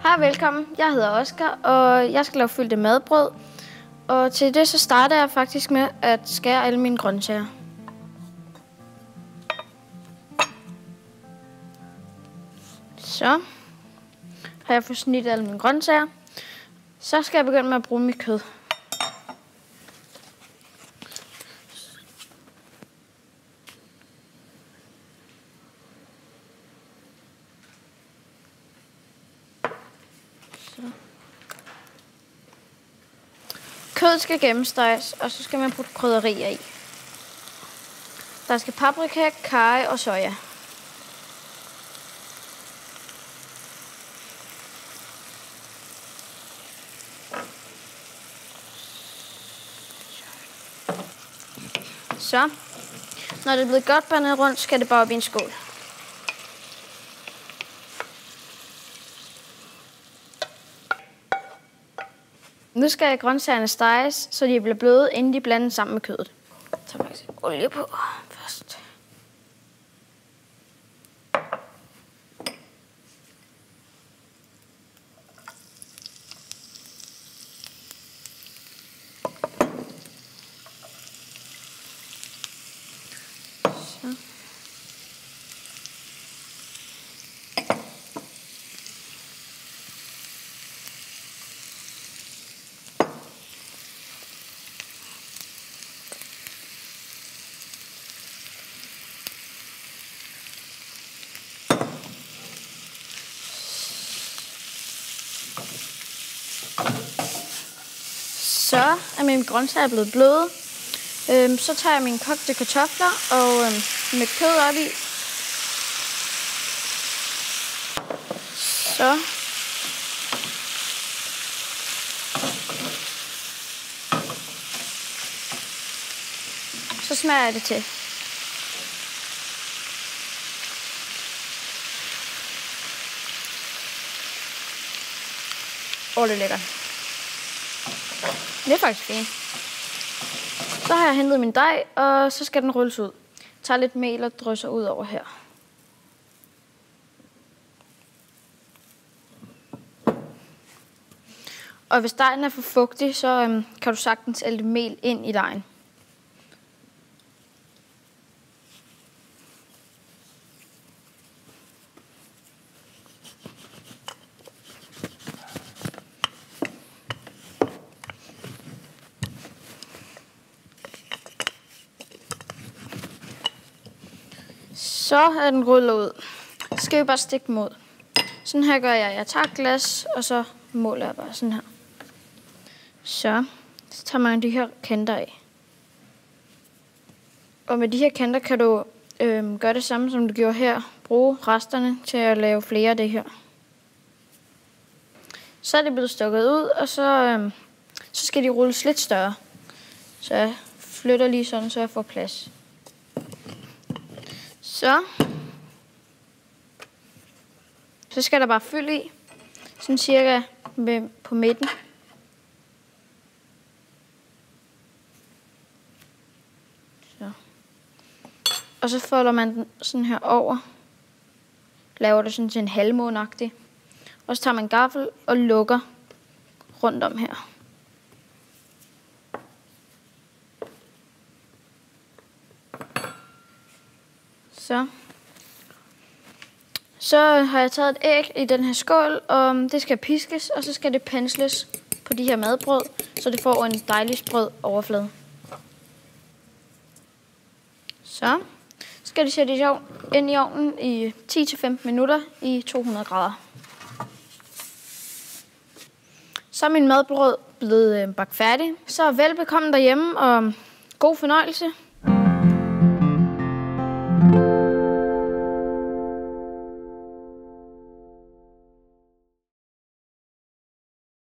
Hej og velkommen. Jeg hedder Oscar, og jeg skal lave fyldte madbrød. Og til det så starter jeg faktisk med at skære alle mine grøntsager. Så har jeg fået snittet alle mine grøntsager. Så skal jeg begynde med at bruge mit kød. Kødet skal gennemsteges, og så skal man putte krydderier i. Der skal paprika, karry og soja. Så, når det er blevet godt bandet rundt, skal det bare op i en skål. Nu skal grøntsagerne steges, så de bliver bløde, inden de blandes sammen med kødet. Jeg tager faktisk olie på først. Så er mine grøntsager blevet bløde. Så tager jeg mine kogte kartofler og med kød op i. Så smager jeg det til. Det er lækkert. Det er faktisk fint. Så har jeg hentet min dej, og så skal den rulles ud. Jeg tager lidt mel og drysser ud over her. Og hvis dejen er for fugtig, så kan du sagtens hælde mel ind i dejen. Så er den rullet ud. Så skal vi bare stikke dem ud. Sådan her gør jeg. Jeg tager et glas, og så måler jeg bare sådan her. Så tager man de her kanter af. Og med de her kanter kan du gøre det samme, som du gjorde her. Bruge resterne til at lave flere af det her. Så er det blevet stukket ud, og så skal de rulles lidt større. Så jeg flytter lige sådan, så jeg får plads. Så skal der bare fylde i, sådan cirka på midten. Så. Og så folder man den sådan her over. Laver det sådan til en halvmåne-agtig. Og så tager man en gaffel og lukker rundt om her. Så har jeg taget et æg i den her skål, og det skal piskes, og så skal det pensles på de her madbrød, så det får en dejlig sprød overflade. Så skal det sættes ind i ovnen i 10-15 minutter i 200 grader. Så er min madbrød blevet bagt færdig. Så velbekomme derhjemme, og god fornøjelse.